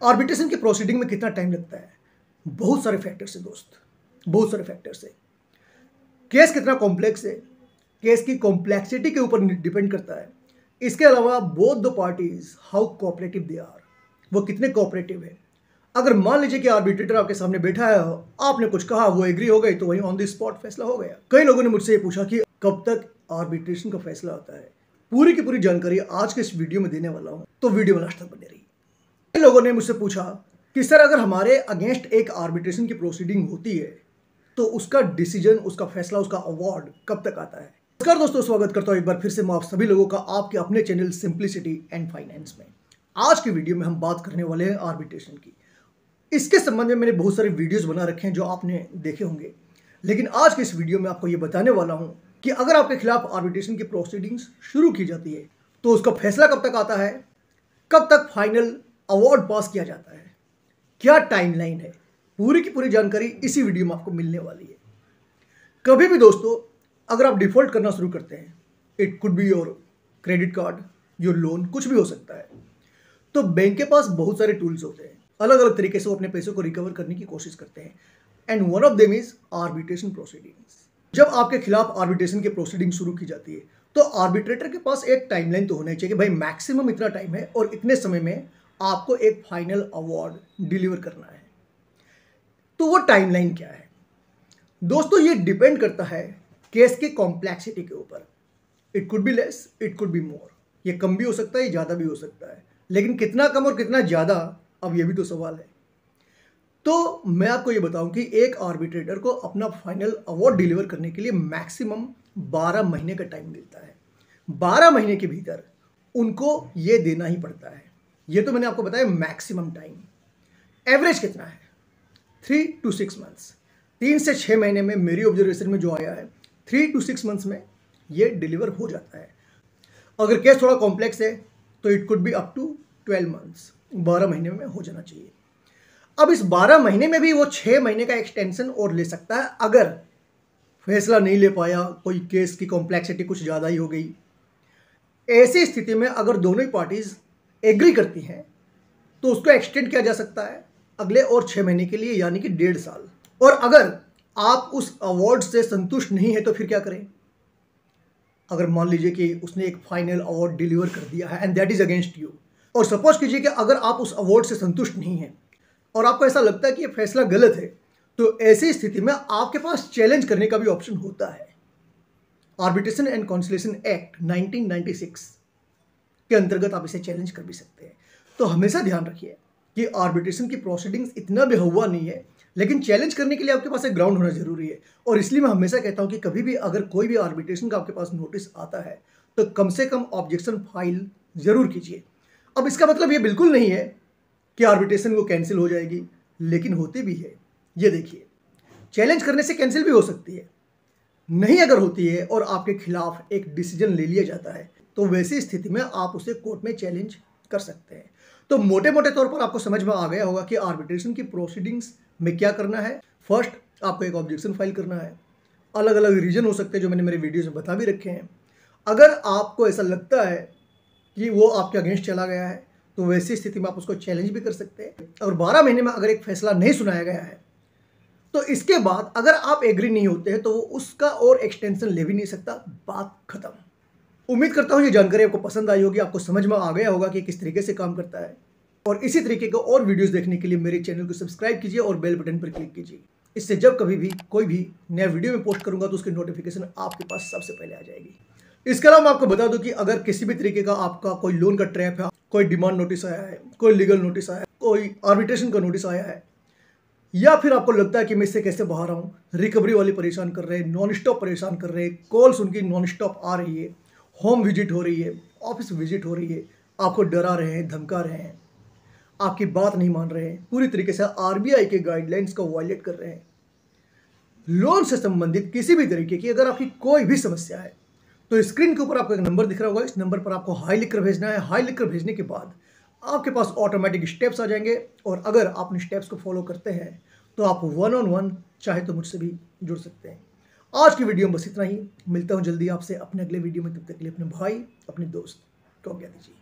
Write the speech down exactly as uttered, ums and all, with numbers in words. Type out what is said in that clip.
Arbitration की proceeding में कितना टाइम लगता है? बहुत सारे फैक्टर्स है दोस्त, बहुत सारे फैक्टर्स है। केस कितना कॉम्प्लेक्स है, केस की कॉम्प्लेक्सिटी के ऊपर डिपेंड करता है। इसके अलावा both the parties how cooperative they are, वो कितने कोऑपरेटिव है। अगर मान लीजिए कि आर्बिट्रेटर आपके सामने बैठा है, आपने कुछ कहा, वो एग्री हो गई, तो वहीं ऑन द स्पॉट फैसला हो गया। कई लोगों ने मुझसे ये पूछा कि कब तक आर्बिट्रेशन का फैसला होता है। पूरी की पूरी जानकारी आज के इस वीडियो में देने वाला हूं, तो वीडियो में लास्ट तक बने रही। कई लोगों ने मुझसे पूछा कि सर अगर हमारे अगेंस्ट एक आर्बिट्रेशन की प्रोसीडिंग होती है तो उसका डिसीजन, उसका फैसला, उसका अवार्ड कब तक आता है। नमस्कार दोस्तों, स्वागत करता हूं एक बार फिर से मैं आप सभी लोगों का आपके अपने चैनल सिंप्लिसिटी एंड फाइनेंस में। आज की वीडियो में हम बात करने वाले हैं आर्बिट्रेशन की। इसके संबंध में मैंने बहुत सारे वीडियोस बना रखे हैं जो आपने देखे होंगे, लेकिन आज के इस वीडियो में आपको ये बताने वाला हूं कि अगर आपके खिलाफ आर्बिट्रेशन की प्रोसीडिंग्स शुरू की जाती है तो उसका फैसला कब तक आता है, कब तक फाइनल अवार्ड पास किया जाता है, क्या टाइमलाइन है। पूरी की पूरी जानकारी इसी वीडियो में आपको मिलने वाली है। कभी भी दोस्तों अगर आप डिफॉल्ट करना शुरू करते हैं, it could be your credit card, your loan, कुछ भी हो सकता है, तो बैंक के पास बहुत सारे टूल्स होते हैं। अलग अलग तरीके से वो अपने पैसों को रिकवर करने की कोशिश करते हैं and one of them is arbitration proceedings. जब आपके खिलाफ आर्बिट्रेशन की प्रोसीडिंग शुरू की जाती है तो आर्बिट्रेटर के पास एक टाइमलाइन तो होना चाहिए कि भाई मैक्सिमम इतना टाइम है और इतने समय में आपको एक फाइनल अवार्ड डिलीवर करना है। तो वो टाइमलाइन क्या है दोस्तों? ये डिपेंड करता है केस की कॉम्प्लेक्सिटी के ऊपर। It could be less, it could be more. ये कम भी हो सकता है, ये ज़्यादा भी हो सकता है, लेकिन कितना कम और कितना ज़्यादा, अब ये भी तो सवाल है। तो मैं आपको ये बताऊं कि एक आर्बिट्रेटर को अपना फाइनल अवार्ड डिलीवर करने के लिए मैक्सिमम बारह महीने का टाइम मिलता है। बारह महीने के भीतर उनको ये देना ही पड़ता है। ये तो मैंने आपको बताया मैक्सिमम टाइम। एवरेज कितना है? Three two six months. तीन से छः महीने में मेरी ऑब्जर्वेशन में जो आया है, थ्री टू सिक्स मंथ्स में ये डिलीवर हो जाता है। अगर केस थोड़ा कॉम्प्लेक्स है तो it could be up to twelve months. बारह महीने में हो जाना चाहिए। अब इस बारह महीने में भी वो छः महीने का एक्सटेंशन और ले सकता है अगर फैसला नहीं ले पाया, कोई केस की कॉम्प्लेक्सिटी कुछ ज़्यादा ही हो गई। ऐसी स्थिति में अगर दोनों ही पार्टीज एग्री करती हैं तो उसको एक्सटेंड किया जा सकता है अगले और छः महीने के लिए, यानी कि डेढ़ साल। और अगर आप उस अवार्ड से संतुष्ट नहीं है तो फिर क्या करें? अगर मान लीजिए कि उसने एक फाइनल अवार्ड डिलीवर कर दिया है and that is against you, और सपोज कीजिए कि अगर आप उस अवार्ड से संतुष्ट नहीं हैं और आपको ऐसा लगता है कि ये फैसला गलत है, तो ऐसी स्थिति में आपके पास चैलेंज करने का भी ऑप्शन होता है। Arbitration and conciliation act nineteen ninety six के अंतर्गत आप इसे चैलेंज कर भी सकते हैं। तो हमेशा ध्यान रखिए कि आर्बिट्रेशन की प्रोसीडिंग्स इतना बेहुआ नहीं है, लेकिन चैलेंज करने के लिए आपके पास एक ग्राउंड होना जरूरी है। और इसलिए मैं हमेशा कहता हूं कि कभी भी अगर कोई भी आर्बिट्रेशन का आपके पास नोटिस आता है तो कम से कम ऑब्जेक्शन फाइल जरूर कीजिए। अब इसका मतलब ये बिल्कुल नहीं है कि आर्बिट्रेशन वो कैंसिल हो जाएगी, लेकिन होती भी है। ये देखिए, चैलेंज करने से कैंसिल भी हो सकती है। नहीं अगर होती है और आपके खिलाफ एक डिसीजन ले लिया जाता है तो वैसी स्थिति में आप उसे कोर्ट में चैलेंज कर सकते हैं। तो मोटे मोटे तौर पर आपको समझ में आ गया होगा कि आर्बिट्रेशन की प्रोसीडिंग्स में क्या करना है। फर्स्ट, आपको एक ऑब्जेक्शन फाइल करना है। अलग अलग रीजन हो सकते हैं जो मैंने मेरे वीडियोस में बता भी रखे हैं। अगर आपको ऐसा लगता है कि वो आपके अगेंस्ट चला गया है तो वैसी स्थिति में आप उसको चैलेंज भी कर सकते हैं। और बारह महीने में अगर एक फैसला नहीं सुनाया गया है तो इसके बाद अगर आप एग्री नहीं होते हैं तो वो उसका और एक्सटेंशन ले भी नहीं सकता। बात खत्म। उम्मीद करता हूँ ये जानकारी आपको पसंद आई होगी, आपको समझ में आ गया होगा कि किस तरीके से काम करता है। और इसी तरीके के और वीडियोस देखने के लिए मेरे चैनल को सब्सक्राइब कीजिए और बेल बटन पर क्लिक कीजिए। इससे जब कभी भी कोई भी नया वीडियो में पोस्ट करूंगा तो उसकी नोटिफिकेशन आपके पास सबसे पहले आ जाएगी। इसके अलावा मैं आपको बता दूं कि अगर किसी भी तरीके का आपका कोई लोन का ट्रैप है, कोई डिमांड नोटिस आया है, कोई लीगल नोटिस आया है, कोई आर्बिट्रेशन का नोटिस आया है, या फिर आपको लगता है कि मैं इससे कैसे बाहर आऊँ, रिकवरी वाली परेशान कर रहे हैं, नॉन स्टॉप परेशान कर रहे हैं, कॉल्स उनकी नॉन स्टॉप आ रही है, होम विजिट हो रही है, ऑफिस विजिट हो रही है, आपको डरा रहे हैं, धमका रहे हैं, आपकी बात नहीं मान रहे हैं, पूरी तरीके से आरबीआई के गाइडलाइंस को वायलेट कर रहे हैं, लोन से संबंधित किसी भी तरीके की अगर आपकी कोई भी समस्या है तो स्क्रीन के ऊपर आपको एक नंबर दिख रहा होगा। इस नंबर पर आपको हाई लिखकर भेजना है। हाई लिखकर भेजने के बाद आपके पास ऑटोमेटिक स्टेप्स आ जाएंगे और अगर आप इन स्टेप्स को फॉलो करते हैं तो आप वन ऑन वन चाहे तो मुझसे भी जुड़ सकते हैं। आज की वीडियो में बस इतना ही। मिलता हूं जल्दी आपसे अपने अगले वीडियो में। तब तक के लिए अपने भाई, अपने दोस्त को आज्ञा दीजिए।